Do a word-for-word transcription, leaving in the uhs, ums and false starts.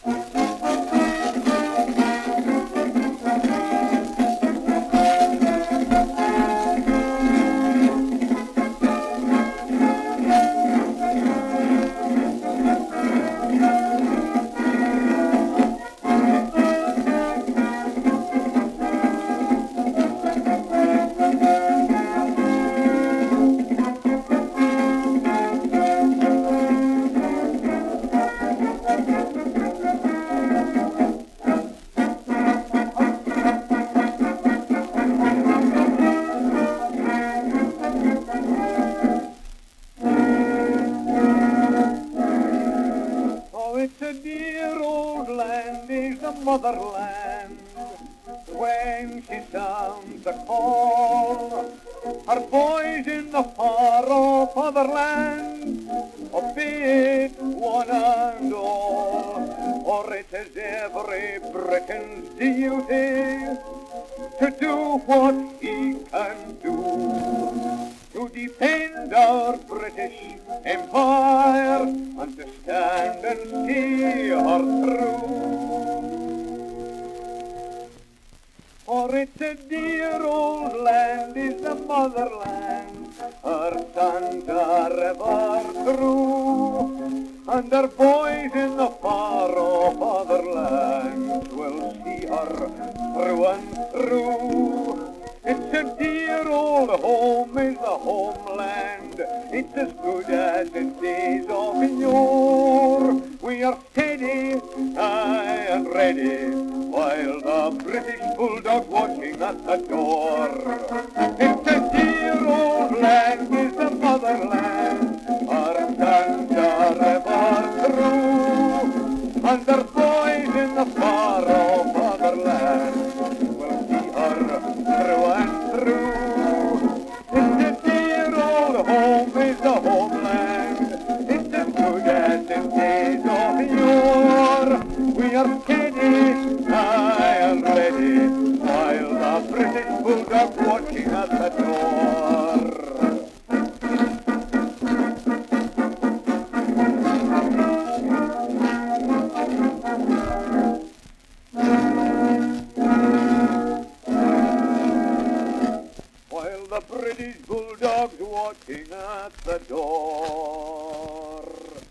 Motherland, when she sounds the call, her boys in the far off otherland obey it one and all, for it is every Briton's duty to do what he can do, to defend our British Empire and to stand and see her through. For it's a dear old land, is the motherland, her sons are ever true, and her boys in the far off other lands will see her through and through. It's a dear old home, is the homeland, it's as good as in days of yore. We are steady, aye and ready, while the British Bulldog watching at the door. It's a dear old land, is the motherland, our sons are ever true, and their boys in the far off otherland will see her through and through. It's a dear old home, is the homeland, it's as good as in days of yore. We are steady, aye and ready, while the British Bulldog watching at the door. While the British Bulldog's watching at the door.